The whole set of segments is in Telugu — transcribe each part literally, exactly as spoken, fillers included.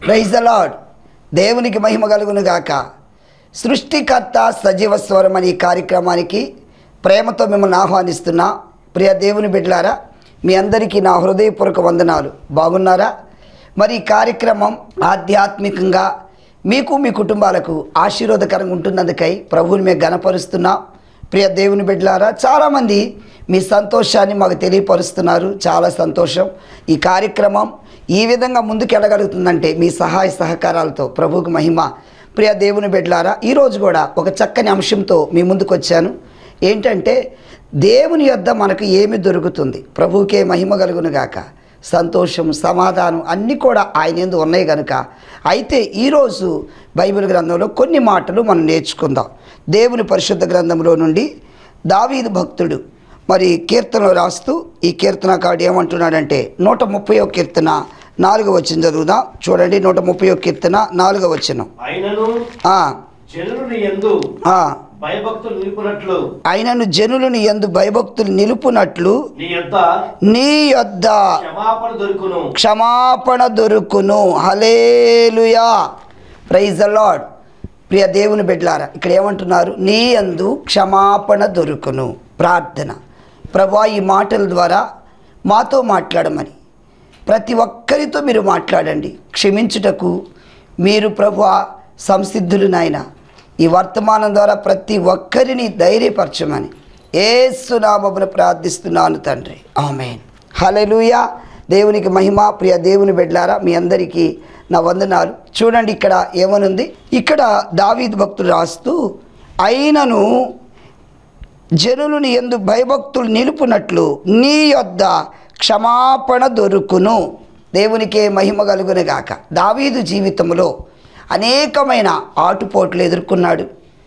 Praise the Lord. దేవునికి మహిమ కలుగును గాక. సృష్టికర్త సజీవ స్వరం అనే ఈ కార్యక్రమానికి ప్రేమతో మిమ్మల్ని ఆహ్వానిస్తున్నా. ప్రియ దేవుని బిడ్డలారా, మీ అందరికీ నా హృదయపూర్వక వందనాలు. బాగున్నారా? మరి ఈ కార్యక్రమం ఆధ్యాత్మికంగా మీకు మీ కుటుంబాలకు ఆశీర్వాదకరంగా ఉంటున్నందుకై ప్రభువుని మేము గణపరుస్తున్నా. ప్రియ దేవుని బిడ్డలారా, చాలామంది మీ సంతోషాన్ని మాకు తెలియపరుస్తున్నారు. చాలా సంతోషం. ఈ కార్యక్రమం ఈ విధంగా ముందుకు వెళ్ళగలుగుతుందంటే మీ సహాయ సహకారాలతో. ప్రభువుకు మహిమ. ప్రియ దేవుని బిడ్డలారా, ఈరోజు కూడా ఒక చక్కని అంశంతో మీ ముందుకు వచ్చాను. ఏంటంటే దేవుని యొద్ద మనకు ఏమి దొరుకుతుంది? ప్రభువుకే మహిమ కలుగును గాక. సంతోషం, సమాధానం అన్నీ కూడా ఆయన యందు ఉన్నాయి కనుక. అయితే ఈరోజు బైబిల్ గ్రంథంలో కొన్ని మాటలు మనం నేర్చుకుందాం. దేవుని పరిశుద్ధ గ్రంథంలో నుండి దావీదు భక్తుడు మరి కీర్తనలు రాస్తూ ఈ కీర్తనకారుడు ఏమంటున్నాడంటే నూట ముప్పై ఒక కీర్తన నాలుగో వచనం చదువుదాం. చూడండి, నూట ముప్పై ఒక కీర్తన నాలుగో వచనం. ఆయనను జనులను యందు భయభక్తులు నిలుపునట్లు నీ యొద్ద క్షమాపణ దొరుకును. Hallelujah, praise the Lord. ప్రియ దేవుని బిడ్డలారా, ఇక్కడ ఏమంటున్నారు? నీ యందు క్షమాపణ దొరుకును. ప్రార్థన. ప్రభువా, ఈ మాటల ద్వారా మాతో మాట్లాడమని, ప్రతి ఒక్కరితో మీరు మాట్లాడండి. క్షమించుటకు మీరు ప్రభువా సంసిద్ధులు నాయన. ఈ వర్తమానం ద్వారా ప్రతి ఒక్కరిని ధైర్యపరచమని యేసు నామమున ప్రార్థిస్తున్నాను తండ్రి. ఆమేన్. హల్లెలూయా. దేవునికి మహిమ. ప్రియ దేవుని బిడ్డలారా, మీ అందరికీ నా వందనాలు. చూడండి, ఇక్కడ ఏమనుంది? ఇక్కడ దావీదు భక్తుడు రాస్తూ, అయినను జనులను యందు భయభక్తులు నిలుపునట్లు నీ యొద్ద క్షమాపణ దొరుకును. దేవునికే మహిమ కలుగును గాక. దావీదు జీవితంలో అనేకమైన ఆటుపోట్లు ఎదుర్కొన్నాడు.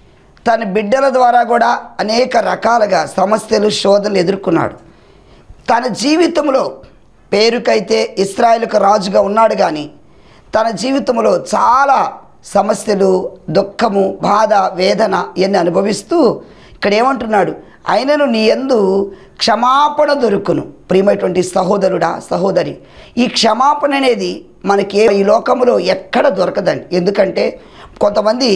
తన బిడ్డల ద్వారా కూడా అనేక రకాలుగా సమస్యలు, శోధనలు ఎదుర్కొన్నాడు. తన జీవితంలో పేరుకైతే ఇశ్రాయేలుకు రాజుగా ఉన్నాడు, కానీ తన జీవితంలో చాలా సమస్యలు, దుఃఖము, బాధ, వేదన ఇవన్నీ అనుభవిస్తూ ఇక్కడ ఏమంటున్నాడు? ఆయనను నీ యందు క్షమాపణ దొరుకును. ప్రియమైనటువంటి సహోదరుడా, సహోదరి, ఈ క్షమాపణ అనేది మనకి ఈ లోకంలో ఎక్కడ దొరకదండి. ఎందుకంటే కొంతమంది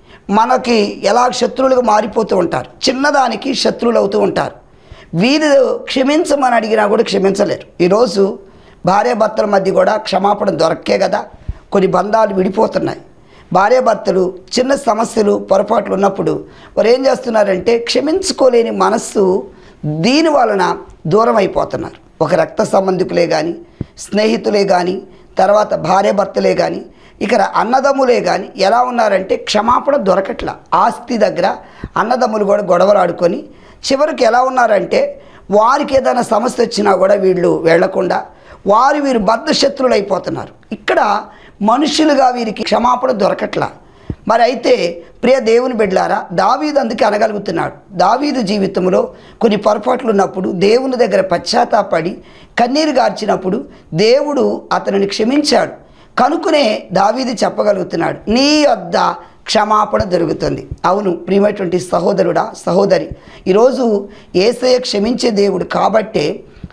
మనకి ఎలా శత్రువులుగా మారిపోతూ ఉంటారు. చిన్నదానికి శత్రువులు అవుతూ ఉంటారు. వీరు క్షమించమని అడిగినా కూడా క్షమించలేరు. ఈరోజు భార్యాభర్తల మధ్య కూడా క్షమాపణ దొరక్కే కదా కొన్ని బంధాలు విడిపోతున్నాయి. భార్యాభర్తలు చిన్న సమస్యలు, పొరపాట్లు ఉన్నప్పుడు వారు ఏం చేస్తున్నారంటే క్షమించుకోలేని మనస్సు, దీని వలన దూరం అయిపోతున్నారు. ఒక రక్త సంబంధికులే కానీ, స్నేహితులే కానీ, తర్వాత భార్యాభర్తలే కానీ, ఇక అన్నదమ్ములే కానీ ఎలా ఉన్నారంటే క్షమాపణ దొరకట్లా. ఆస్తి దగ్గర అన్నదమ్ములు కూడా గొడవలు ఆడుకొని చివరికి ఎలా ఉన్నారంటే వారికి ఏదైనా సమస్య వచ్చినా కూడా వీళ్ళు వెళ్లకుండా వారు వీరు బద్ధశత్రులు అయిపోతున్నారు. ఇక్కడ మనుషులుగా వీరికి క్షమాపణ దొరకట్లా. మరి అయితే ప్రియ దేవుని బిడ్డలారా, దావీదు అందుకే అనగలుగుతున్నాడు. దావీదు జీవితంలో కొన్ని పొరపాట్లు ఉన్నప్పుడు దేవుని దగ్గర పశ్చాత్తాపడి కన్నీరు గార్చినప్పుడు దేవుడు అతనిని క్షమించాడు. కనుకనే దావీదు చెప్పగలుగుతున్నాడు, నీ యొద్ద క్షమాపణ దొరుకుతుంది. అవును ప్రియమైనటువంటి సహోదరుడా, సహోదరి, ఈరోజు యేసయ్య క్షమించే దేవుడు కాబట్టే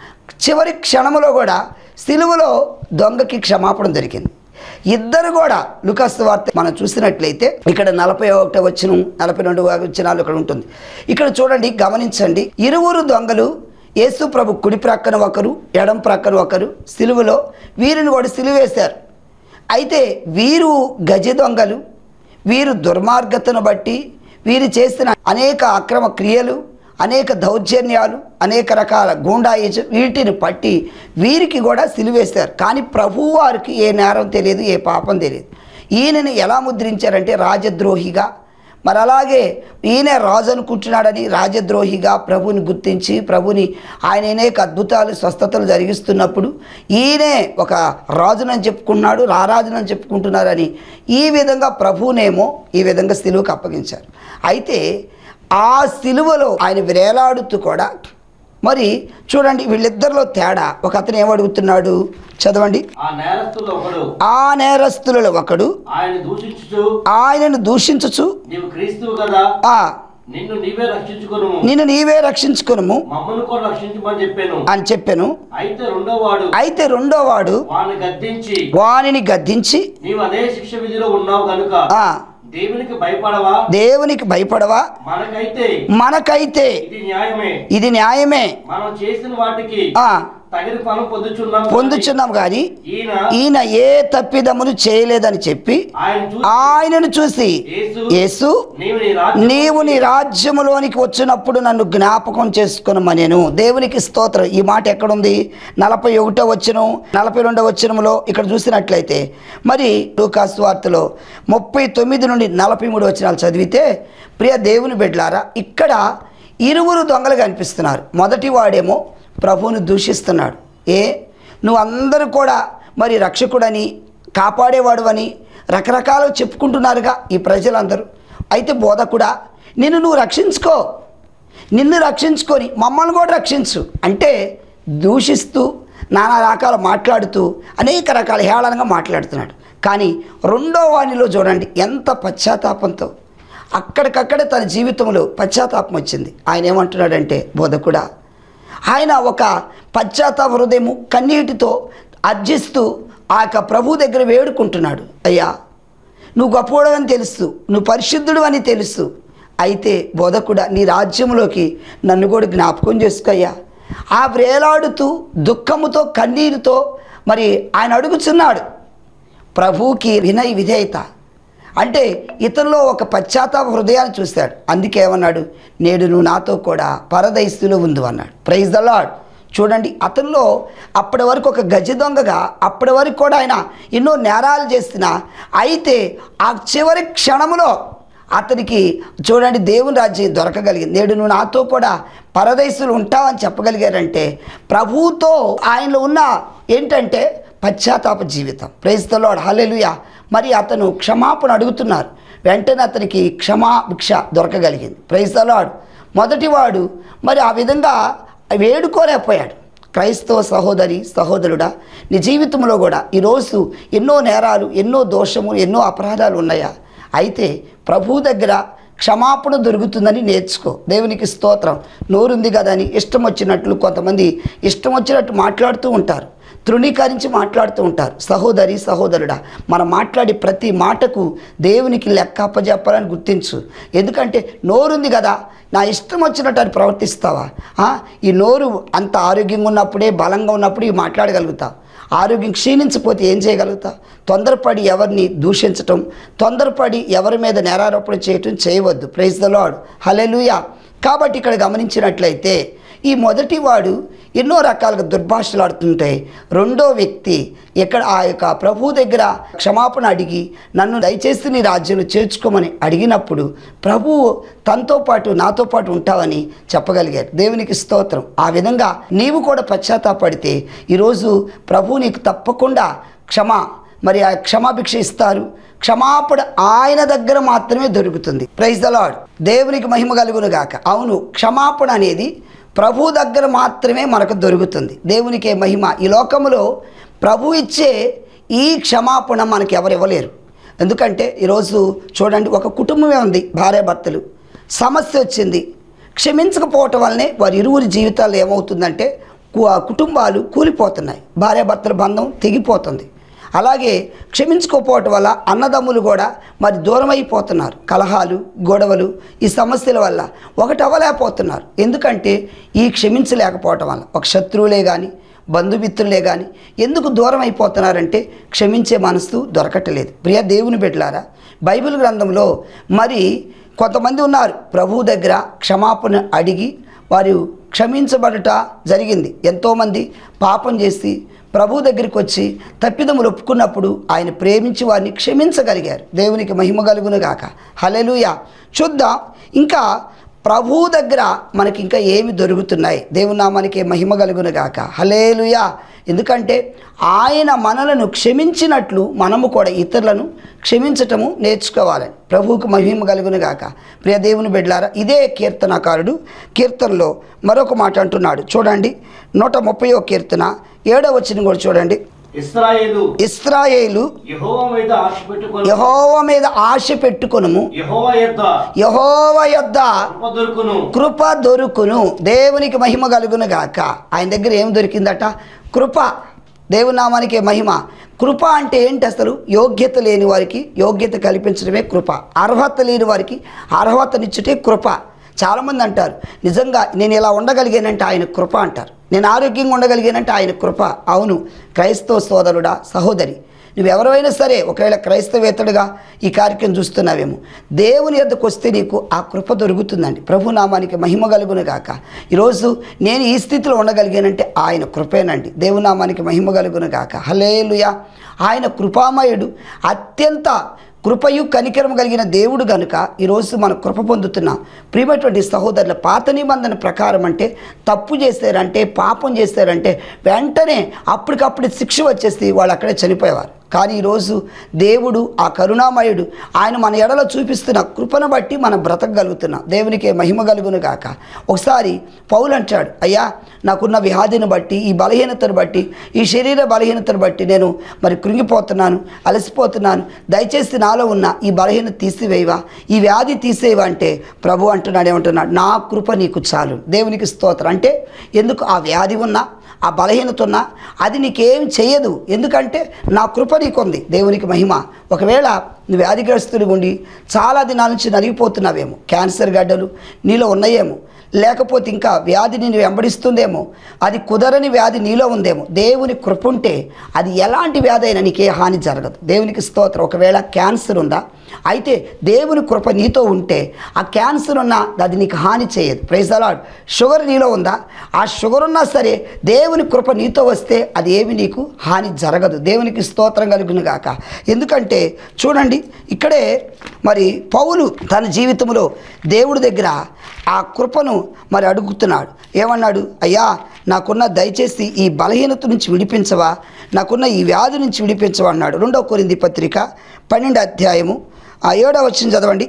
చివరి క్షణములో కూడా సిలువలో దొంగకి క్షమాపణ దొరికింది. ఇద్దరు కూడా లూకాసు వార్త మనం చూసినట్లయితే ఇక్కడ నలభై ఒకటో వచనం, నలభై రెండు వచనాలు ఇక్కడ ఉంటుంది. ఇక్కడ చూడండి, గమనించండి. ఇరువురు దొంగలు యేసు ప్రభు కుడి ప్రక్కన ఒకరు, ఎడం ప్రక్కన ఒకరు సిలువలో వీరిని కూడా సిలువేశారు. అయితే వీరు గజ దొంగలు. వీరు దుర్మార్గతను బట్టి వీరు చేసిన అనేక అక్రమ క్రియలు, అనేక దౌర్జన్యాలు, అనేక రకాల గూండాయిజం వీటిని పట్టి వీరికి కూడా సిలువేశారు. కానీ ప్రభువు వారికి ఏ నేరం తెలియదు, ఏ పాపం తెలియదు. ఈయనని ఎలా ముద్రించారంటే రాజద్రోహిగా. మరి అలాగే ఈయన రాజు అనుకుంటున్నాడని రాజద్రోహిగా ప్రభుని గుర్తించి ప్రభుని ఆయన అనేక అద్భుతాలు, స్వస్థతలు జరిగిస్తున్నప్పుడు ఈయనే ఒక రాజునని చెప్పుకున్నాడు, రారాజునని చెప్పుకుంటున్నారని ఈ విధంగా ప్రభువునేమో ఈ విధంగా సిలువకు అప్పగించారు. అయితే ఆ సిలువలో ఆయన వేలాడుతూ కూడా మరి చూడండి, వీళ్ళిద్దరిలో తేడా. ఒక అతను ఏమడుగుతున్నాడు? చదవండి. ఆ నేరస్తులలో ఒకడు ఆయనను దూషించుచు నిన్ను నీవే రక్షించుకొనుము నిన్ను నీవే రక్షించుకొనుము మమ్మల్ని కూడా రక్షించమని చెప్పాను అని చెప్పాను. అయితే రెండో వాడు అయితే రెండో వాడు వాని గద్దించి వానిని గద్దించి నీవు అదే శిక్ష విధిలో ఉన్నావు కనుక ఆ దేవునికి భయపడవా దేవునికి భయపడవా మనకైతే మనకైతే ఇది న్యాయమే ఇది న్యాయమే మనం చేసిన వాటికి ఆ తగిన ఫలం పొందుచున్నాం పొందుచున్నాం కానీ ఈయన ఈయన ఏ తప్పిదమును చేయలేదని చెప్పి ఆయన చూసి ఆయనను చూసి యేసు యేసు నీవు నీ రాజ్యం నీవు నీ రాజ్యములోనికి వచ్చినప్పుడు నన్ను జ్ఞాపకం చేసుకునమనెను. దేవునికి స్తోత్రం. ఈ మాట ఎక్కడుంది? నలభై ఒకటో వచనం, నలభై రెండో వచనంలో ఇక్కడ చూసినట్లయితే మరి లూకాసు వార్తలో ముప్పై తొమ్మిది నుండి నలభై మూడు వచనాలు చదివితే ప్రియ దేవుని బిడ్డలారా, ఇక్కడ ఇరువురు దొంగలు కనిపిస్తున్నారు. మొదటి వాడేమో ప్రభువును దూషిస్తున్నాడు. ఏ నువ్వు అందరూ కూడా మరి రక్షకుడని కాపాడేవాడు అని రకరకాలు చెప్పుకుంటున్నారుగా ఈ ప్రజలందరూ. అయితే బోధకుడా, నిన్ను నువ్వు రక్షించుకో, నిన్ను రక్షించుకొని మమ్మల్ని కూడా రక్షించు అంటే దూషిస్తూ నానా రకాలు మాట్లాడుతూ అనేక రకాల హేళనగా మాట్లాడుతున్నాడు. కానీ రెండో వాణిలో చూడండి ఎంత పశ్చాత్తాపంతో అక్కడికక్కడే తన జీవితంలో పశ్చాత్తాపం వచ్చింది. ఆయన ఏమంటున్నాడంటే, బోధకుడా, ఆయన ఒక పశ్చాత్తాప హృదయము కన్నీటితో అర్జిస్తూ ఆ యొక్క ప్రభు దగ్గర వేడుకుంటున్నాడు. అయ్యా, నువ్వు గొప్పవాడు అని తెలుసు, నువ్వు పరిశుద్ధుడు అని తెలుసు, అయితే బోధకుడా నీ రాజ్యంలోకి నన్ను కూడా జ్ఞాపకం చేసుకోయ్యా. ఆ వేలాడుతూ దుఃఖముతో కన్నీరుతో మరి ఆయన అడుగుచున్నాడు. ప్రభువుకి వినయ విధేయత అంటే ఇతనిలో ఒక పశ్చాత్తాప హృదయాన్ని చూశాడు. అందుకే ఏమన్నాడు, నేడు నువ్వు నాతో కూడా పరదైస్తులో ఉంది అన్నాడు. Praise the Lord. చూడండి, అతనిలో అప్పటి వరకు ఒక గజ దొంగగా అప్పటి వరకు కూడా ఆయన ఎన్నో నేరాలు చేస్తున్నా, అయితే ఆ చివరి క్షణంలో అతనికి చూడండి దేవుని రాజ్యం దొరకగలిగింది. నేడు నువ్వు నాతో కూడా పరదైసులు ఉంటావని చెప్పగలిగారంటే ప్రభువుతో ఆయనలో ఉన్న ఏంటంటే పశ్చాత్తాప జీవితం. Praise the Lord. హల్లెలూయా. మరి అతను క్షమాపణ అడుగుతున్నారు. వెంటనే అతనికి క్షమాభిక్ష దొరకగలిగింది. Praise the lord. మొదటివాడు మరి ఆ విధంగా వేడుకోలేకపోయాడు. క్రైస్తవ సహోదరి సహోదరుడా, నీ జీవితంలో కూడా ఈరోజు ఎన్నో నేరాలు, ఎన్నో దోషము, ఎన్నో అపరాధాలు ఉన్నాయా? అయితే ప్రభు దగ్గర క్షమాపణ దొరుకుతుందని నేర్చుకో. దేవునికి స్తోత్రం. నోరుంది కదా అని ఇష్టం వచ్చినట్లు కొంతమంది ఇష్టం వచ్చినట్టు మాట్లాడుతూ ఉంటారు, తృణీకరించి మాట్లాడుతూ ఉంటారు. సహోదరి సహోదరుడా, మనం మాట్లాడే ప్రతి మాటకు దేవునికి లెక్క అప్పజెప్పాలని గుర్తించు. ఎందుకంటే నోరుంది కదా, నా ఇష్టం వచ్చినట్టు అని ప్రవర్తిస్తావా? ఈ నోరు అంత ఆరోగ్యంగా ఉన్నప్పుడే, బలంగా ఉన్నప్పుడు ఇవి మాట్లాడగలుగుతావు. ఆరోగ్యం క్షీణించిపోతే ఏం చేయగలుగుతావు? తొందరపడి ఎవరిని దూషించటం, తొందరపడి ఎవరి మీద నేరారోపణ చేయటం చేయవద్దు. Praise the Lord. హల్లెలూయా. కాబట్టి ఇక్కడ గమనించినట్లయితే ఈ మొదటి వాడు ఎన్నో రకాలుగా దుర్భాషలాడుతుంటే రెండో వ్యక్తి ఇక్కడ ఆ యొక్క ప్రభు దగ్గర క్షమాపణ అడిగి నన్ను దయచేసి నీ రాజ్యంలో చేర్చుకోమని అడిగినప్పుడు ప్రభువు తనతో పాటు నాతో పాటు ఉంటావని చెప్పగలిగారు. దేవునికి స్తోత్రం. ఆ విధంగా నీవు కూడా పశ్చాత్తాపడితే ఈరోజు ప్రభు నీకు తప్పకుండా క్షమ మరి ఆ క్షమాభిక్ష ఇస్తారు. క్షమాపణ ఆయన దగ్గర మాత్రమే దొరుకుతుంది. Praise the Lord. దేవునికి మహిమ కలుగును గాక. అవును, క్షమాపణ అనేది ప్రభు దగ్గర మాత్రమే మనకు దొరుకుతుంది. దేవునికే మహిమ. ఈ లోకములో ప్రభు ఇచ్చే ఈ క్షమాపణ మనకు ఎవరు ఇవ్వలేరు. ఎందుకంటే ఈరోజు చూడండి, ఒక కుటుంబమే ఉంది, భార్యాభర్తలు, సమస్య వచ్చింది, క్షమించకపోవటం వల్లనే వారి ఇరువురి జీవితాలు ఏమవుతుందంటే కుటుంబాలు కూలిపోతున్నాయి, భార్యాభర్తల బంధం తెగిపోతుంది. అలాగే క్షమించుకోకపోవటం వల్ల అన్నదమ్ములు కూడా మరి దూరం అయిపోతున్నారు. కలహాలు, గొడవలు, ఈ సమస్యల వల్ల ఒకటి అవ్వలేకపోతున్నారు. ఎందుకంటే ఈ క్షమించలేకపోవటం వల్ల ఒక శత్రువులే కానీ బంధుమిత్రులే కానీ ఎందుకు దూరం అయిపోతున్నారంటే క్షమించే మనసు దొరకట్లేదు. ప్రియ దేవుని బిడ్డలారా, బైబిల్ గ్రంథంలో మరి కొంతమంది ఉన్నారు ప్రభు దగ్గర క్షమాపణ అడిగి వారు క్షమించబడట జరిగింది. ఎంతోమంది పాపం చేసి ప్రభు దగ్గరికి వచ్చి తప్పిదములు ఒప్పుకున్నప్పుడు ఆయన ప్రేమించి వారిని క్షమించగలిగారు. దేవునికి మహిమ కలుగును గాక. హల్లెలూయా. చూద్దాం ఇంకా ప్రభు దగ్గర మనకి ఇంకా ఏమి దొరుకుతున్నాయి. దేవుని నామానికి మహిమ కలుగును గాక. హల్లెలూయా. ఎందుకంటే ఆయన మనలను క్షమించినట్లు మనము కూడా ఇతరులను క్షమించటము నేర్చుకోవాలని. ప్రభువుకు మహిమ కలుగును గాక. ప్రియ దేవుని బిడ్డలారా, ఇదే కీర్తనకారుడు కీర్తనలో మరొక మాట అంటున్నాడు. చూడండి, నూట ముప్పయో కీర్తన ఏడవ వచనం కూడా చూడండి. ఇశ్రాయేలు ఇశ్రాయేలు యెహోవా మీద ఆశ పెట్టుకొని యెహోవా మీద ఆశ పెట్టుకొనుము, యెహోవా యొద్ద యెహోవా యొద్ద కృప దొరుకును. కృప దొరుకును. దేవునికి మహిమ కలుగును గాక. ఆయన దగ్గర ఏం దొరికిందట? కృప. దేవుని నామానికి మహిమ. కృప అంటే ఏంటి? అసలు యోగ్యత లేని వారికి యోగ్యత కల్పించడమే కృప. అర్హత లేని వారికి అర్హతనిచ్చుటే కృప. చాలామంది అంటారు, నిజంగా నేను ఇలా ఉండగలిగానంటే ఆయన కృప అంటారు. నేను ఆరోగ్యంగా ఉండగలిగానంటే ఆయన కృప. అవును, క్రైస్తవ సోదరుడా, సహోదరి, నువ్వెవరైనా సరే, ఒకవేళ క్రైస్తవేతడుగా ఈ కార్యక్రమం చూస్తున్నావేమో, దేవుని యొద్దకు వస్తే నీకు ఆ కృప దొరుకుతుందండి. ప్రభు నామానికి మహిమ కలుగును గాక. ఈరోజు నేను ఈ స్థితిలో ఉండగలిగానంటే ఆయన కృపేనండి. దేవుని నామానికి మహిమ కలుగును గాక. హల్లెలూయా. ఆయన కృపామయుడు, అత్యంత కృపయు కనికరం కలిగిన దేవుడు గనుక ఈరోజు మనం కృప పొందుతున్నాం. ప్రియమైనటువంటి సహోదరుల, పాత నిబంధన ప్రకారం అంటే తప్పు చేశారంటే, పాపం చేశారంటే వెంటనే అప్పటికప్పుడు శిక్ష వచ్చేసి వాళ్ళు అక్కడే చనిపోయేవారు. కానీ ఈరోజు దేవుడు, ఆ కరుణామయుడు, ఆయన మన ఎడలో చూపిస్తున్న కృపను బట్టి మనం బ్రతకగలుగుతున్నాం. దేవునికే మహిమ కలుగును గాక. ఒకసారి పౌలు అంటాడు, అయ్యా నాకున్న వ్యాధిని బట్టి, ఈ బలహీనతను బట్టి, ఈ శరీర బలహీనతను బట్టి నేను మరి కృంగిపోతున్నాను, అలసిపోతున్నాను, దయచేసి నాలో ఉన్న ఈ బలహీనత తీసివేయవా, ఈ వ్యాధి తీసేవా అంటే ప్రభు అంటున్నాడు, ఏమంటున్నాడు? నా కృప నీకు చాలు. దేవునికి స్తోత్రం. అంటే ఎందుకు? ఆ వ్యాధి ఉన్నా, ఆ బలహీనత ఉన్నా అది నీకేం చేయదు. ఎందుకంటే నా కృప నీకుంది. దేవునికి మహిమ. ఒకవేళ నువ్వు వ్యాధిగ్రస్తుడు ఉండి చాలా దినాల నుంచి నలిగిపోతున్నావేమో, క్యాన్సర్ గడ్డలు నీలో ఉన్నాయేమో, లేకపోతే ఇంకా వ్యాధి నిన్ను వెంబడిస్తుందేమో, అది కుదరని వ్యాధి నీలో ఉందేమో, దేవుని కృప ఉంటే అది ఎలాంటి వ్యాధి అయినా నీకే హాని జరగదు. దేవునికి స్తోత్రం. ఒకవేళ క్యాన్సర్ ఉందా, అయితే దేవుని కృప నీతో ఉంటే ఆ క్యాన్సర్ ఉన్నా అది నీకు హాని చేయదు. Praise the lord. షుగర్ నీలో ఉందా, ఆ షుగర్ ఉన్నా సరే దేవుని కృప నీతో వస్తే అది ఏమి నీకు హాని జరగదు. దేవునికి స్తోత్రం కలుగును గాక. ఎందుకంటే చూడండి, ఇక్కడే మరి పౌలు తన జీవితంలో దేవుడి దగ్గర ఆ కృపను మరి అడుగుతున్నాడు. ఏమన్నాడు? అయ్యా నాకున్న దయచేసి ఈ బలహీనత నుంచి విడిపించవా, నాకున్న ఈ వ్యాధి నుంచి విడిపించవా అన్నాడు. రెండవ కొరింథీ పత్రిక పన్నెండు అధ్యాయము ఆ ఏడవ వచనం చదవండి.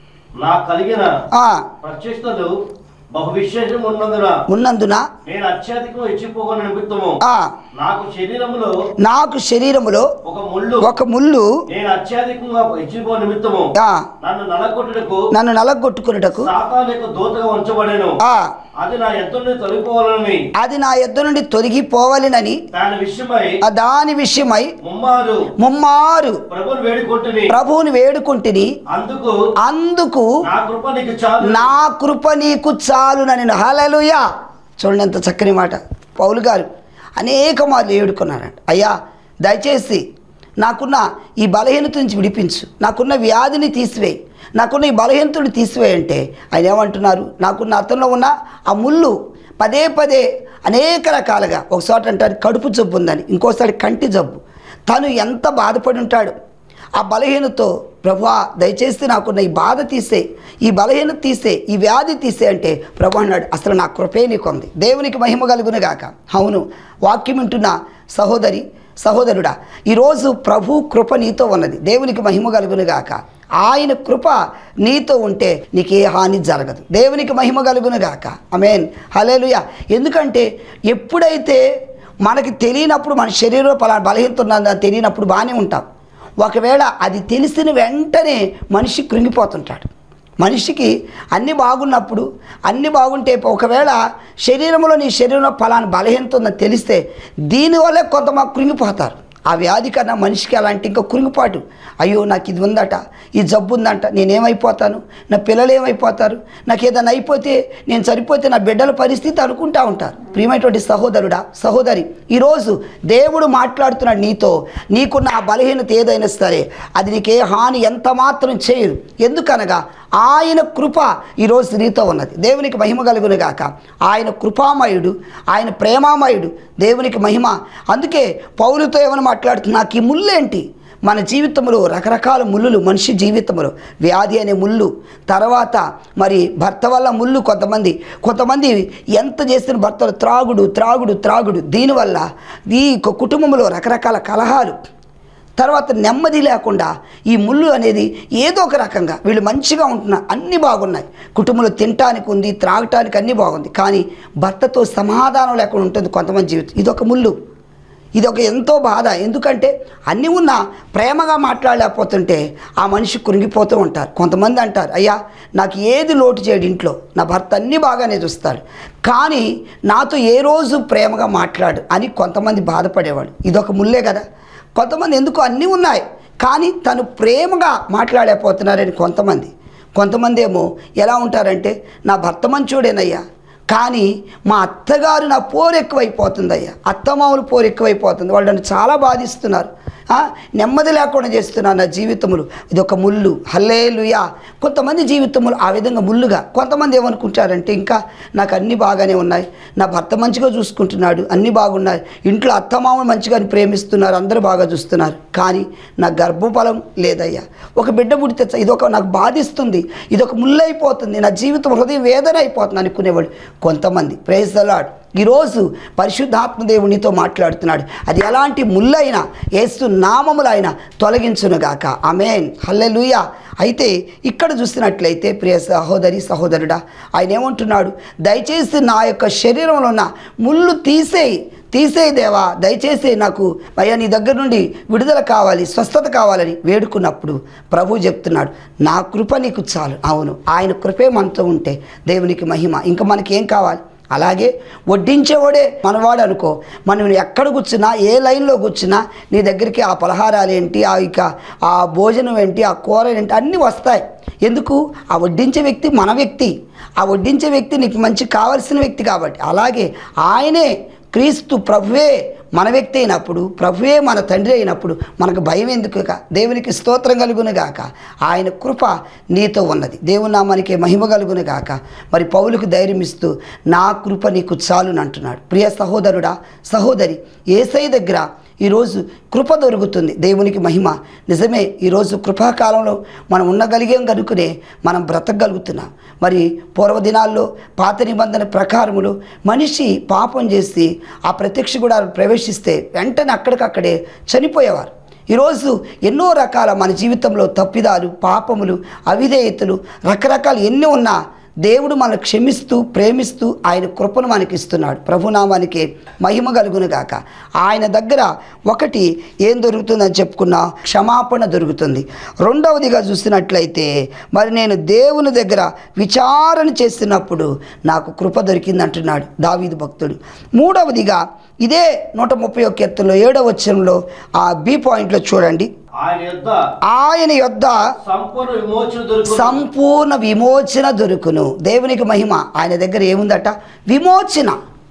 నా కలిగిన ఆ ప్రతిష్టలు బహు విశేషం ఉన్నందున ఉన్నందున నేను అత్యధికం ఇచ్చిపోగల నిమిత్తము ఆ నాకు శరీరములో నాకు శరీరములో ఒక ముళ్ళు ఒక ముళ్ళు నేను అత్యధికంగా ఇచ్చిపో నిమిత్తము ఆ నన్ను నలగొట్టుటకు నన్ను నలగొట్టుకున్నటకు సాతాను యొక్క దూతగా ఉంచబడెను. ఆ అది నా ఎద్దు నుండి తొలగిపోవాలని అది నా యొద్ద నుండి తొలగిపోవాలని దాని విషయమై ఆ దాని విషయమై ముమ్మారు ముమ్మారు ప్రభువుని వేడుకొంటిని. ప్రభువుని వేడుకుంటుని, అందుకు అందుకు నా కృప నీకు చాలు. నా కృప నీకు చాలునని. హల్లెలూయా. చూడండి ఎంత చక్కని మాట. పౌలు గారు అనేక మార్లు వేడుకున్నారంట, అయ్యా దయచేసి నాకున్న ఈ బలహీనత నుంచి విడిపించు, నాకున్న వ్యాధిని తీసివేయి, నాకున్న ఈ బలహీనతను తీసివేయంటే ఆయన ఏమంటున్నారు? నాకున్న అతనిలో ఉన్న ఆ ముళ్ళు పదే పదే అనేక రకాలుగా, ఒకసారి అంటారు కడుపు జబ్బు ఉందని, ఇంకోసారి కంటి జబ్బు. తను ఎంత బాధపడి ఉంటాడు ఆ బలహీనతో. ప్రభువా దయచేసి నాకున్న ఈ బాధ తీసే, ఈ బలహీనత తీసే, ఈ వ్యాధి తీసే అంటే ప్రభు అన్నాడు, అసలు నా కృపే నీకుంది. దేవునికి మహిమ కలుగును గాక. అవును, వాక్యం వింటున్న సహోదరి సహోదరుడా, ఈరోజు ప్రభు కృప నీతో ఉన్నది. దేవునికి మహిమ కలుగును గాక. ఆయన కృప నీతో ఉంటే నీకే హాని జరగదు. దేవునికి మహిమ కలుగును గాక. ఆమేన్. హల్లెలూయా. ఎందుకంటే ఎప్పుడైతే మనకి తెలియనప్పుడు, మన శరీరంలో పలానా బలహీనత ఉన్నదని తెలియనప్పుడు బాగానే ఉంటాం. ఒకవేళ అది తెలిసిన వెంటనే మనిషి కృంగిపోతుంటాడు. మనిషికి అన్నీ బాగున్నప్పుడు, అన్నీ బాగుంటే ఒకవేళ శరీరంలో నీ శరీరంలో ఫలానా బలహీనత ఉందని తెలిస్తే దీనివల్లే కొంతమంది కృంగిపోతారు. ఆ వ్యాధి కన్నా మనిషికి అలాంటి ఇంకా కృంగిపాటు, అయ్యో నాకు ఇది ఉందట, ఈ జబ్బు ఉందంట, నేనేమైపోతాను, నా పిల్లలు ఏమైపోతారు, నాకు ఏదైనా అయిపోతే, నేను సరిపోతే నా బిడ్డల పరిస్థితి అనుకుంటూ ఉంటారు. ప్రియమైనటువంటి సహోదరుడా సహోదరి, ఈరోజు దేవుడు మాట్లాడుతున్నాడు నీతో. నీకున్న ఆ బలహీనత ఏదైనా సరే అది నీకే హాని ఎంత మాత్రం చేయదు. ఎందుకనగా ఆయన కృప ఈరోజు నీతో ఉన్నది. దేవునికి మహిమ కలుగును గాక. ఆయన కృపామయుడు, ఆయన ప్రేమామయుడు. దేవునికి మహిమ. అందుకే పౌలుతో ఏమని మాట్లాడుతున్నా, నాకు ఈ ముళ్ళేంటి? మన జీవితంలో రకరకాల ముళ్ళులు, మనిషి జీవితంలో వ్యాధి అనే ముళ్ళు, తర్వాత మరి భర్త వల్ల ముళ్ళు. కొంతమంది కొంతమంది ఎంత చేసిన భర్తలు త్రాగుడు త్రాగుడు త్రాగుడు దీనివల్ల ఈ కుటుంబంలో రకరకాల కలహాలు, తర్వాత నెమ్మది లేకుండా ఈ ముళ్ళు అనేది ఏదో ఒక రకంగా వీళ్ళు మంచిగా ఉంటున్నా, అన్నీ బాగున్నాయి, కుటుంబంలో తినటానికి ఉంది, త్రాగటానికి అన్నీ బాగుంది, కానీ భర్తతో సమాధానం లేకుండా ఉంటుంది కొంతమంది జీవితం. ఇదొక ముళ్ళు. ఇది ఒక ఎంతో బాధ. ఎందుకంటే అన్నీ ఉన్నా ప్రేమగా మాట్లాడలేకపోతుంటే ఆ మనిషి కృంగిపోతూ ఉంటారు. కొంతమంది అంటారు, అయ్యా నాకు ఏది లోటు చేయడు, ఇంట్లో నా భర్త అన్నీ బాగానే చూస్తాడు, కానీ నాతో ఏ రోజు ప్రేమగా మాట్లాడు అని కొంతమంది బాధపడేవాడు. ఇదొక ముల్లే కదా. కొంతమంది ఎందుకు అన్నీ ఉన్నాయి కానీ తను ప్రేమగా మాట్లాడలేకపోతున్నారని కొంతమంది. కొంతమంది ఏమో ఎలా ఉంటారంటే, నా భర్త మంచోడేనయ్యా, కానీ మా అత్తగారు నా పోరు ఎక్కువైపోతుందయ్యా, అత్తమామలు పోరు ఎక్కువైపోతుంది, వాళ్ళు నన్ను చాలా బాధిస్తున్నారు, నెమ్మది లేకుండా చేస్తున్నారు నా జీవితములు, ఇది ఒక ముళ్ళు. హల్లెలూయా. కొంతమంది జీవితములు ఆ విధంగా ముళ్ళుగా. కొంతమంది ఏమనుకుంటారంటే, ఇంకా నాకు అన్నీ బాగానే ఉన్నాయి, నా భర్త మంచిగా చూసుకుంటున్నాడు, అన్నీ బాగున్నాయి, ఇంట్లో అత్తమామలు మంచిగా ప్రేమిస్తున్నారు, అందరూ బాగా చూస్తున్నారు, కానీ నా గర్భఫలం లేదయ్యా, ఒక బిడ్డ పుడితే ఇదొక నాకు బాధిస్తుంది, ఇదొక ముళ్ళు అయిపోతుంది, నా జీవితం హృదయం వేదన అయిపోతుంది అనుకునేవాళ్ళు కొంతమంది. Praise the Lord. ఈరోజు పరిశుద్ధాత్మదేవుడు నీతో మాట్లాడుతున్నాడు. అది ఎలాంటి ముళ్ళైనా యేసు నామములైనా తొలగించునుగాక. ఆమేన్. హల్లెలూయా. అయితే ఇక్కడ చూసినట్లయితే ప్రియ సహోదరి సహోదరుడా, ఆయన ఏమంటున్నాడు, దయచేసి నా యొక్క శరీరంలో ఉన్న ముళ్ళు తీసేయి, తీసేయి దేవా, దయచేసి నాకు అయ్యా నీ దగ్గర నుండి విడుదల కావాలి, స్వస్థత కావాలని వేడుకున్నప్పుడు ప్రభు చెప్తున్నాడు, నా కృప నీకు చాలు. అవును, ఆయన కృపే మనతో ఉంటే దేవునికి మహిమ. ఇంకా మనకేం కావాలి? అలాగే వడ్డించేవాడే మనవాడు అనుకో, మనం ఎక్కడ కూర్చున్నా, ఏ లైన్లో కూర్చున్నా నీ దగ్గరికి ఆ పలహారాలు ఏంటి, ఆ ఇక ఆ భోజనం ఏంటి, ఆ కూర ఏంటి, అన్నీ వస్తాయి. ఎందుకు? ఆ వడ్డించే వ్యక్తి మన వ్యక్తి, ఆ వడ్డించే వ్యక్తి నీకు మంచి కావాల్సిన వ్యక్తి కాబట్టి. అలాగే ఆయనే క్రీస్తు ప్రభువే మన వ్యక్తి అయినప్పుడు, ప్రభువే మన తండ్రి అయినప్పుడు మనకు భయం ఎందుకు? దేవునికి స్తోత్రం కలుగును గాక. ఆయన కృప నీతో ఉన్నది. దేవుని నామానికి మహిమ కలుగును గాక. మరి పౌలుకు ధైర్యం ఇస్తూ నా కృప నీకు చాలును అంటున్నాడు. ప్రియ సహోదరుడా సహోదరి, యేసయ్య దగ్గర ఈరోజు కృప దొరుకుతుంది. దేవునికి మహిమ. నిజమే, ఈరోజు కృపాకాలంలో మనం ఉండగలిగాం కనుకనే మనం బ్రతకగలుగుతున్నాం. మరి పూర్వదినాల్లో పాత నిబంధన ప్రకారములు మనిషి పాపం చేసి ఆ ప్రత్యక్ష గుడారం ప్రవేశిస్తే వెంటనే అక్కడికక్కడే చనిపోయేవారు. ఈరోజు ఎన్నో రకాల మన జీవితంలో తప్పిదాలు, పాపములు, అవిధేయతలు, రకరకాలు ఎన్ని ఉన్నా దేవుడు మనల్ని క్షమిస్తూ ప్రేమిస్తూ ఆయన కృపను మనకి ఇస్తున్నాడు. ప్రభునామానికి మహిమ కలుగును గాక. ఆయన దగ్గర ఒకటి ఏం దొరుకుతుందని చెప్పుకున్నా, క్షమాపణ దొరుకుతుంది. రెండవదిగా చూసినట్లయితే మరి నేను దేవుని దగ్గర విచారణ చేస్తున్నప్పుడు నాకు కృప దొరికింది అంటున్నాడు దావీదు భక్తుడు. మూడవదిగా ఇదే నూట ముప్పై ఒక్క కీర్తనలో ఏడవ వచనంలో ఆ బి పాయింట్లో చూడండి, ఆయన యొద్ద ఆయన యొద్ద సంపూర్ణ విమోచన దొరుకును. సంపూర్ణ విమోచన దొరుకును. దేవునికి మహిమ. ఆయన దగ్గర ఏముందట? విమోచన.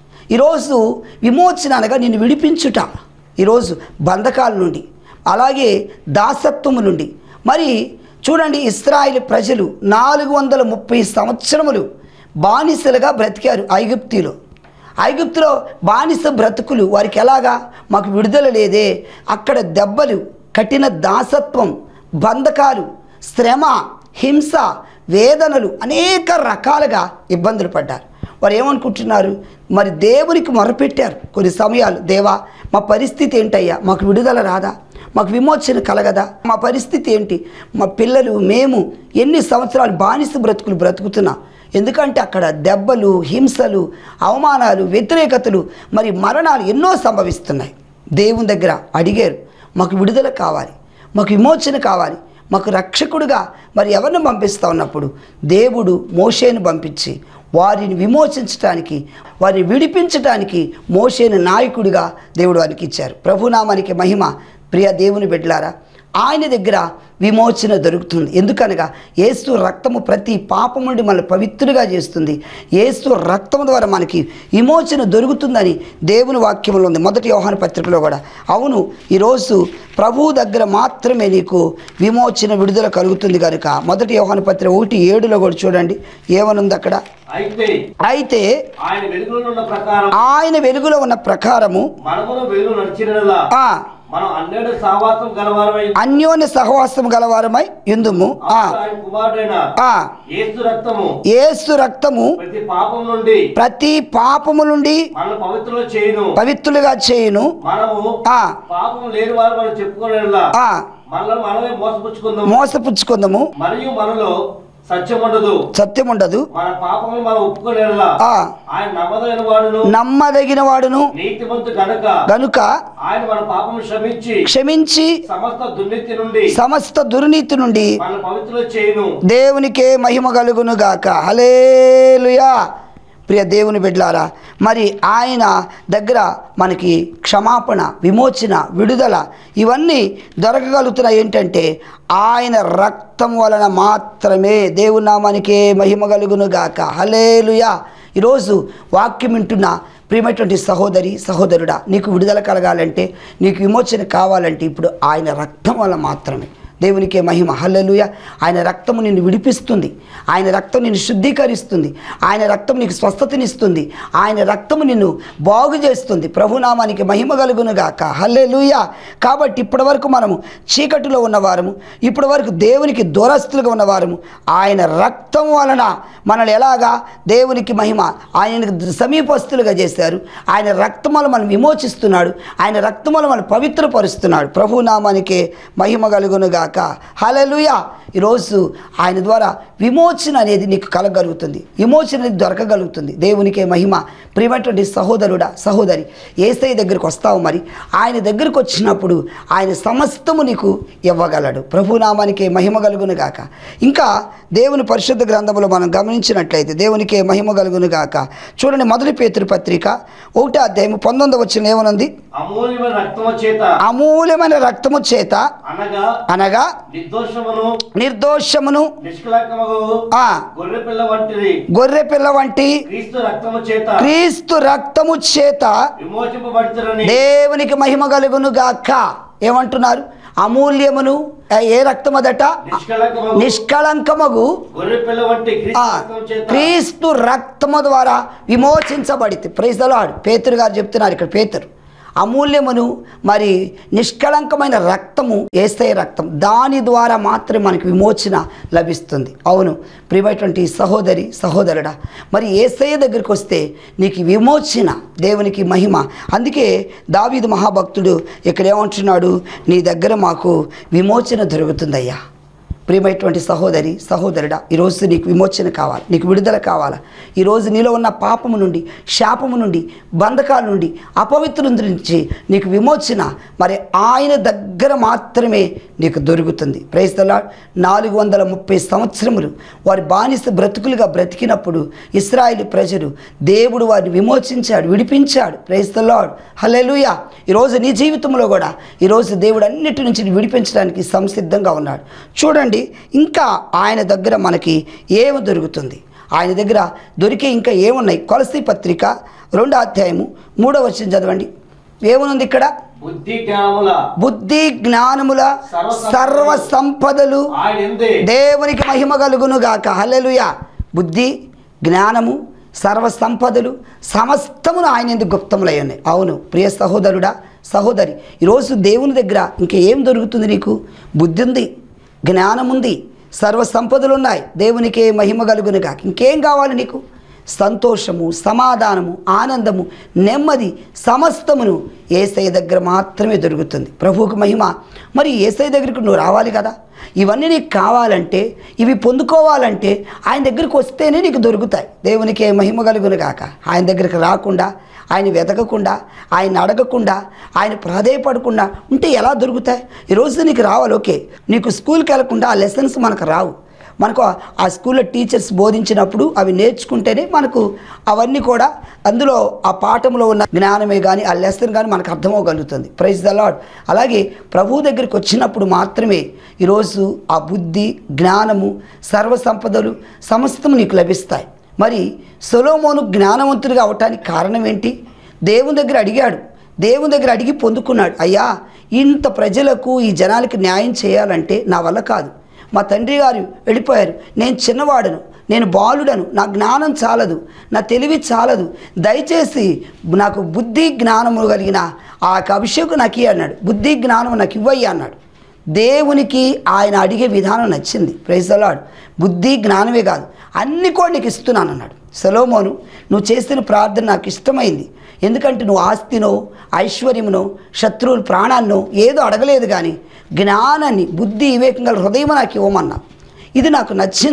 ఈరోజు విమోచన అనగా నిన్ను విడిపించుట. ఈరోజు బంధకాల నుండి, అలాగే దాసత్వము నుండి. మరి చూడండి, ఇశ్రాయేలు ప్రజలు నాలుగు వందల ముప్పై సంవత్సరములు బానిసలుగా బ్రతికారు ఐగుప్తులో. ఐగుప్తులో బానిస బ్రతుకులు వారికి ఎలాగా? మాకు విడుదల లేదే, అక్కడ దెబ్బలు, కఠిన దాసత్వం, బంధకాలు, శ్రమ, హింస, వేదనలు, అనేక రకాలుగా ఇబ్బందులు పడ్డారు. వారు ఏమనుకుంటున్నారు? మరి దేవునికి మొరపెట్టారు కొన్ని సమయాలు, దేవా మా పరిస్థితి ఏంటయ్యా, మాకు విడుదల రాదా, మాకు విమోచన కలగదా, మా పరిస్థితి ఏంటి, మా పిల్లలు మేము ఎన్ని సంవత్సరాలు బానిస బ్రతుకులు బ్రతుకుతున్నాం. ఎందుకంటే అక్కడ దెబ్బలు, హింసలు, అవమానాలు, వ్యతిరేకతలు, మరి మరణాలు ఎన్నో సంభవిస్తున్నాయి. దేవుని దగ్గర అడిగారు, మాకు విడుదల కావాలి, మాకు విమోచన కావాలి, మాకు రక్షకుడుగా మరి ఎవరిని పంపిస్తా ఉన్నప్పుడు దేవుడు మోషేను పంపించి వారిని విమోచించడానికి, వారిని విడిపించడానికి మోషేను నాయకుడిగా దేవుడు వారికి ఇచ్చారు. ప్రభునామానికి మహిమ. ప్రియ దేవుని బిడ్డలారా, ఆయన దగ్గర విమోచన దొరుకుతుంది. ఎందుకనగా యేసు రక్తము ప్రతి పాపం నుండి మనల్ని పవిత్రుగా చేస్తుంది. యేసు రక్తము ద్వారా మనకి విమోచన దొరుకుతుందని దేవుని వాక్యంలో ఉంది, మొదటి యోహాను పత్రికలో కూడా. అవును, ఈరోజు ప్రభువు దగ్గర మాత్రమే నీకు విమోచన విడుదల కలుగుతుంది కనుక మొదటి యోహాను పత్రిక ఒకటి ఏడులో కూడా చూడండి ఏమనుంది అక్కడ. అయితే అయితే ఆయన వెలుగులో ఉన్న ప్రకారం ఆయన వెలుగులో ఉన్న ప్రకారము మనమును వెలుగు నడిచినలా ఆ మనం అన్యోన్య సహవాసం గలవారమై అన్యోన్య సహవాసం గలవారమై యుందుము. ఆ ఆయన కుమారుడైన ఆ యేసు రక్తము యేసు రక్తము ప్రతి పాపం నుండి ప్రతి పాపము నుండి మనల్ని పవిత్రులు చేయును. పవిత్రులుగా చేయును. మనము ఆ పాపం లేని వారు మనం చెప్పుకోలేలా ఆ మనల్ని మనమే మోసపుచ్చుకుందాము మోసపుచ్చుకుందాము. మరియు మనలో సత్యం ఉండదు. సత్యం ఉండదు. మన పాపములు మనం ఒప్పుకొనేలా ఆ ఆయన నమ్మదగిన వాడును నమ్మదగిన వాడును నీతిమంతు గనుక గనుక ఆయన మన పాపములు క్షమించి క్షమించి సమస్త దుర్నీతి నుండి సమస్త దుర్నీతి నుండి మన పవిత్రులు చేయును. దేవునికే మహిమ కలుగును గాక. హల్లెలూయా. ప్రియ దేవుని బిడ్డలారా, మరి ఆయన దగ్గర మనకి క్షమాపణ, విమోచన, విడుదల ఇవన్నీ దొరకగలుగుతున్నాయి. ఏంటంటే ఆయన రక్తం వలన మాత్రమే. దేవుని నామానికే మహిమ కలుగును గాక. హల్లెలూయా. ఈరోజు వాక్యం వింటున్న ప్రియమైనటువంటి సహోదరి సహోదరుడా, నీకు విడుదల కలగాలంటే, నీకు విమోచన కావాలంటే ఇప్పుడు ఆయన రక్తం వల్ల మాత్రమే. దేవునికే మహిమ. హల్లెలూయా. ఆయన రక్తము నిన్ను విడిపిస్తుంది. ఆయన రక్తం నిన్ను శుద్ధీకరిస్తుంది. ఆయన రక్తం నీకు స్వస్థతనిస్తుంది. ఆయన రక్తము నిన్ను బాగు చేస్తుంది. ప్రభునామానికి మహిమ కలుగును గాక. హల్లెలూయా. కాబట్టి ఇప్పటి వరకు మనము చీకటిలో ఉన్నవారము, ఇప్పటి వరకు దేవునికి దూరస్తులుగా ఉన్నవారము, ఆయన రక్తం వలన మనల్ని ఎలాగా దేవునికి మహిమ, ఆయనకు సమీపస్తులుగా చేశారు. ఆయన రక్తం వల్ల మనం విమోచిస్తున్నాడు. ఆయన రక్తం వల్ల మనం పవిత్రపరుస్తున్నాడు. ప్రభునామానికే మహిమ కలుగును గాక. హల్లెలూయా. ఈరోజు ఆయన ద్వారా విమోచన అనేది నీకు కలగలుగుతుంది. విమోచన అనేది దొరకగలుగుతుంది. దేవునికే మహిమ. ప్రియమైనటువంటి సహోదరుడా సహోదరి, యేసయ్య దగ్గరికి వస్తావు. మరి ఆయన దగ్గరికి వచ్చినప్పుడు ఆయన సమస్తము నీకు ఇవ్వగలడు. ప్రభునామానికే మహిమ కలుగును గాక. ఇంకా దేవుని పరిశుద్ధ గ్రంథంలో మనం గమనించినట్లయితే దేవునికే మహిమ కలుగును గాక. చూడండి, మొదటి పేతురు పత్రిక ఒకటో అధ్యాయం పంతొమ్మిది వచ్చిన ఏమనుంది? అమూల్యమైన రక్తము చేత అమూల్యమైన రక్తము చేత అనగా అనగా నిర్దోషమును నిర్దోషమును నిష్కళంకమగు ఆ గొర్రె పిల్ల వంటిది గొర్రె పిల్ల వంటి క్రీస్తు రక్తము చేత క్రీస్తు రక్తము చేత విమోచింపబడుతురని దేవునికి మహిమ కలుగును గాక. ఏమంటున్నారు? అమూల్యమును ఏ రక్తం అదట? నిష్కళంకమగు నిష్కళంకమగు గొర్రె పిల్ల వంటి ఆ, క్రీస్తు రక్తము చేత క్రీస్తు రక్తము ద్వారా విమోచించబడితే. Praise the lord. పేతురు గారు చెప్తున్నారు ఇక్కడ. పేతురు అమూల్యమును మరి నిష్కళంకమైన రక్తము యేసయ్య రక్తం, దాని ద్వారా మాత్రమే మనకు విమోచన లభిస్తుంది. అవును ప్రియమైనటువంటి సహోదరి సహోదరుడా, మరి యేసయ్య దగ్గరికి వస్తే నీకు విమోచన. దేవునికి మహిమ. అందుకే దావీదు మహాభక్తుడు ఇక్కడ ఏమంటున్నాడు? నీ దగ్గర మాకు విమోచన దొరుకుతుందయ్యా. ప్రియమైనటువంటి సహోదరి సహోదరుడా, ఈరోజు నీకు విమోచన కావాలి, నీకు విడుదల కావాలా? ఈరోజు నీలో ఉన్న పాపము నుండి, శాపము నుండి, బంధకాల నుండి, అపవిత్రుల నుంచి నీకు విమోచన మరి ఆయన దగ్గర మాత్రమే నీకు దొరుకుతుంది. Praise the Lord. నాలుగు వందల ముప్పై సంవత్సరములు వారి బానిస బ్రతుకులుగా బ్రతికినప్పుడు ఇశ్రాయేలు ప్రజలు దేవుడు వారిని విమోచించాడు, విడిపించాడు. Praise the Lord. హల్లెలూయా. ఈరోజు నీ జీవితంలో కూడా ఈరోజు దేవుడు అన్నిటి నుంచి విడిపించడానికి సంసిద్ధంగా ఉన్నాడు. చూడండి, ఇంకా ఆయన దగ్గర మనకి ఏమి దొరుకుతుంది? ఆయన దగ్గర దొరికే ఇంకా ఏమున్నాయి? కొలసీ పత్రిక రెండో అధ్యాయము మూడో వచనం చదవండి. ఏముంది ఇక్కడ? బుద్ధి జ్ఞానముల బుద్ధి జ్ఞానముల సర్వ సంపదలు దేవునికి మహిమ కలుగును గాక. హల్లెలూయా. బుద్ధి జ్ఞానము సర్వ సంపదలు సమస్తమును ఆయన ఎందుకు గుప్తములై ఉన్నాయి. అవును ప్రియ సహోదరుడా సహోదరి, ఈరోజు దేవుని దగ్గర ఇంకా ఏం దొరుకుతుంది? నీకు బుద్ధి ఉంది, జ్ఞానం ఉంది, సర్వ సంపదలు ఉన్నాయి. దేవునికే మహిమ కలుగును గాక. ఇంకేం కావాలి నీకు? సంతోషము, సమాధానము, ఆనందము, నెమ్మది సమస్తమును యేసయ్య దగ్గర మాత్రమే దొరుకుతుంది. ప్రభువుకు మహిమ. మరి యేసయ్య దగ్గరికి నువ్వు రావాలి కదా. ఇవన్నీ నీకు కావాలంటే, ఇవి పొందుకోవాలంటే ఆయన దగ్గరికి వస్తేనే నీకు దొరుకుతాయి. దేవునికే మహిమ కలుగును గాక. ఆయన దగ్గరికి రాకుండా, ఆయన వెతకకుండా, ఆయన అడగకుండా, ఆయన ప్రాధేయపడకుండా ఉంటే ఎలా దొరుకుతాయి? ఈరోజు నీకు రావాలి. ఓకే, నీకు స్కూల్కి వెళ్ళకుండా ఆ లెసన్స్ మనకు రావు. మనకు ఆ స్కూల్లో టీచర్స్ బోధించినప్పుడు అవి నేర్చుకుంటేనే మనకు అవన్నీ కూడా అందులో ఆ పాఠంలో ఉన్న జ్ఞానమే కానీ ఆ లెసన్ కానీ మనకు అర్థమవగలుగుతుంది. Praise the lord. అలాగే ప్రభువు దగ్గరికి వచ్చినప్పుడు మాత్రమే ఈరోజు ఆ బుద్ధి, జ్ఞానము, సర్వ సంపదలు సమస్తము నీకు లభిస్తాయి. మరి సొలొమోను జ్ఞానవంతుడిగా అవటానికి కారణం ఏంటి? దేవుని దగ్గర అడిగాడు, దేవుని దగ్గర అడిగి పొందుకున్నాడు. అయ్యా, ఇంత ప్రజలకు ఈ జనాలకి న్యాయం చేయాలంటే నా వల్ల కాదు. మా తండ్రి గారు వెళ్ళిపోయారు, నేను చిన్నవాడను, నేను బాలుడను, నా జ్ఞానం చాలదు, నా తెలివి చాలదు, దయచేసి నాకు బుద్ధి జ్ఞానము కలిగిన ఆ అభిషేకం నాకు ఇయ్యి అన్నాడు. బుద్ధి జ్ఞానం నాకు ఇవ్వయ్యా అన్నాడు. దేవునికి ఆయన అడిగే విధానం నచ్చింది. Praise the Lord. బుద్ధి జ్ఞానమే కాదు, అన్ని కూడా నీకు ఇస్తున్నాను అన్నాడు. సొలొమోను, నువ్వు చేసిన ప్రార్థన నాకు ఇష్టమైంది. ఎందుకంటే నువ్వు ఆస్తినో, ఐశ్వర్యమునో, శత్రువుల ప్రాణాన్నో ఏదో అడగలేదు, కానీ జ్ఞానాన్ని, బుద్ధి, వివేకం గల హృదయం నాకు ఇవ్వమన్నా. ఇది నాకు నచ్చింది.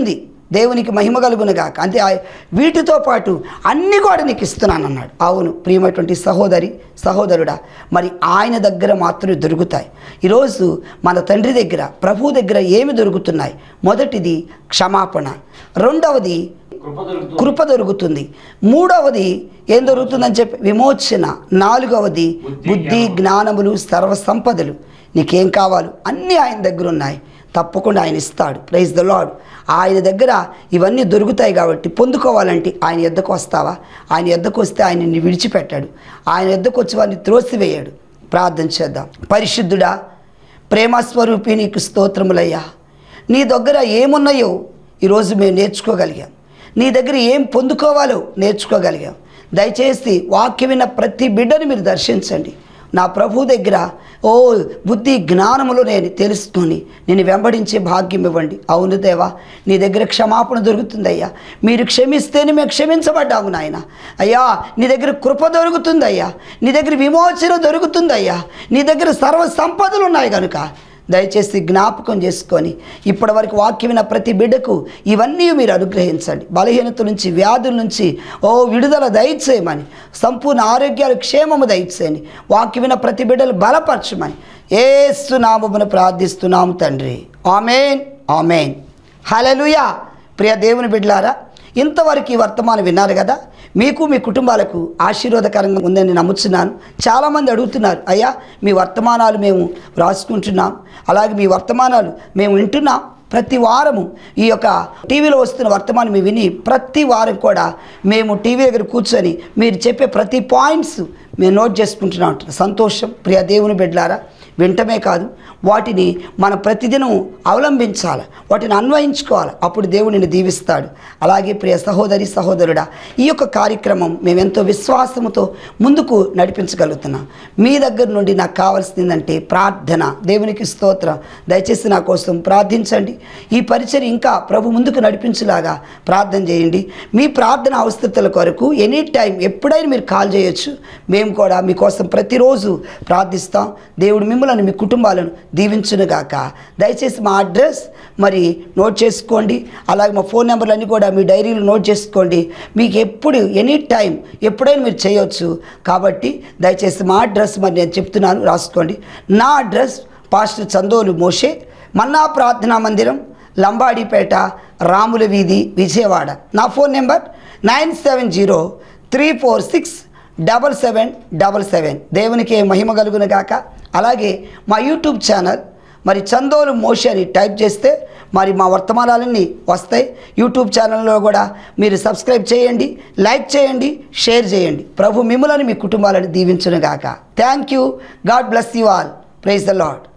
దేవునికి మహిమ కలుగునుగాక. అంతే ఆ- వీటితో పాటు అన్నీ కూడా నీకు ఇస్తున్నాను అన్నాడు. అవును ప్రియమైనటువంటి సహోదరి సహోదరుడా, మరి ఆయన దగ్గర మాత్రమే దొరుకుతాయి. ఈరోజు మన తండ్రి దగ్గర ప్రభు దగ్గర ఏమి దొరుకుతున్నాయి? మొదటిది క్షమాపణ, రెండవది కృప దొరుకుతుంది. కృప దొరుకుతుంది, మూడవది ఏం దొరుకుతుందని చెప్పి విమోచన, నాలుగవది బుద్ధి జ్ఞానములు సర్వ సంపదలు. నీకేం కావాలో అన్నీ ఆయన దగ్గర ఉన్నాయి, తప్పకుండా ఆయన ఇస్తాడు. Praise the Lord. ఆయన దగ్గర ఇవన్నీ దొరుకుతాయి కాబట్టి పొందుకోవాలంటే ఆయన యొద్దకు వస్తావా? ఆయన యొద్దకు వస్తే ఆయన నిన్ను విడిచిపెట్టాడు, ఆయన యొద్దకు వచ్చి వారిని త్రోసివేయాడు. ప్రార్థన చేద్దాం. పరిశుద్ధుడా, ప్రేమస్వరూపి, నీకు స్తోత్రములయ్యా. నీ దగ్గర ఏమున్నాయో ఈరోజు మేము నేర్చుకోగలిగాం, నీ దగ్గర ఏం పొందుకోవాలో నేర్చుకోగలిగాం. దయచేసి వాక్యం విన్న ప్రతి బిడ్డని మీరు దర్శించండి. నా ప్రభు దగ్గర ఓ బుద్ధి జ్ఞానములో నేను తెలుసుకొని నేను వెంబడించే భాగ్యం ఇవ్వండి. అవును దేవా, నీ దగ్గర క్షమాపణ దొరుకుతుందయ్యా. మీరు క్షమిస్తేనే మేము క్షమించబడ్డాము నాయన. అయ్యా, నీ దగ్గర కృప దొరుకుతుందయ్యా, నీ దగ్గర విమోచన దొరుకుతుందయ్యా, నీ దగ్గర సర్వ సంపదలు ఉన్నాయి కనుక దయచేసి జ్ఞాపకం చేసుకొని ఇప్పటి వరకు వాక్యం విన్న ప్రతి బిడ్డకు ఇవన్నీ మీరు అనుగ్రహించండి. బలహీనత నుంచి, వ్యాధుల నుంచి ఓ విడుదల దయచేయమని, సంపూర్ణ ఆరోగ్యాలు క్షేమము దయచేయని, వాక్యం విన్న ప్రతి బిడ్డలు బలపరచమని యేసు నామమున ప్రార్థిస్తున్నాము తండ్రి. ఆమేన్ ఆమేన్. హల్లెలూయా. ప్రియ దేవుని బిడ్డలారా, ఇంతవరకు ఈ వర్తమానం విన్నారు కదా, మీకు మీ కుటుంబాలకు ఆశీర్వాదకరంగా ఉందని నమ్ముతున్నాను. చాలామంది అడుగుతున్నారు, అయ్యా మీ వర్తమానాలు మేము రాసుకుంటున్నాం, అలాగే మీ వర్తమానాలు మేము వింటున్నాం. ప్రతి వారము ఈ యొక్క టీవీలో వస్తున్న వర్తమానం మేము విని ప్రతి వారం కూడా మేము టీవీ దగ్గర కూర్చొని మీరు చెప్పే ప్రతి పాయింట్స్ మేము నోట్ చేసుకుంటున్నాం. సంతోషం. ప్రియ దేవుని బిడ్డలారా, వింటమే కాదు, వాటిని మనం ప్రతిదినం అవలంబించాలి, వాటిని అన్వయించుకోవాలి. అప్పుడు దేవుడిని దీవిస్తాడు. అలాగే ప్రియ సహోదరి సహోదరుడా, ఈ యొక్క కార్యక్రమం మేమెంతో విశ్వాసముతో ముందుకు నడిపించగలుగుతున్నాం. మీ దగ్గర నుండి నాకు కావాల్సింది ఏంటంటే ప్రార్థన. దేవునికి స్తోత్రం. దయచేసి నా కోసం ప్రార్థించండి. ఈ పరిచయం ఇంకా ప్రభు ముందుకు నడిపించేలాగా ప్రార్థన చేయండి. మీ ప్రార్థన అవసరతల కొరకు ఎనీ టైం ఎప్పుడైనా మీరు కాల్ చేయొచ్చు. మేము కూడా మీకోసం ప్రతిరోజు ప్రార్థిస్తాం. దేవుడు మిమ్మల్ని మీ కుటుంబాలను దీవించునుగాక. దయచేసి మా అడ్రస్ మరి నోట్ చేసుకోండి. అలాగే మా ఫోన్ నెంబర్లు అన్నీ కూడా మీ డైరీలో నోట్ చేసుకోండి. మీకు ఎప్పుడు ఎనీ టైం ఎప్పుడైనా మీరు చేయొచ్చు. కాబట్టి దయచేసి మా అడ్రస్ మరి నేను చెప్తున్నాను, రాసుకోండి. నా అడ్రస్ పాస్టర్ చందోలు మోషే, మన్నా ప్రార్థనా మందిరం, లంబాడిపేట, రాముల వీధి, విజయవాడ. నా phone number nine seven zero three four six double seven double seven. దేవునికి మహిమ కలుగును గాక. అలాగే మా యూట్యూబ్ ఛానల్ మరి చందోలు మోషే అని టైప్ చేస్తే మరి మా వర్తమానాలన్నీ వస్తాయి. యూట్యూబ్ ఛానల్లో కూడా మీరు సబ్స్క్రైబ్ చేయండి, లైక్ చేయండి, షేర్ చేయండి. ప్రభు మిమ్ములను మీ కుటుంబాలను దీవించును గాక. Thank you. God bless you all. Praise the lord.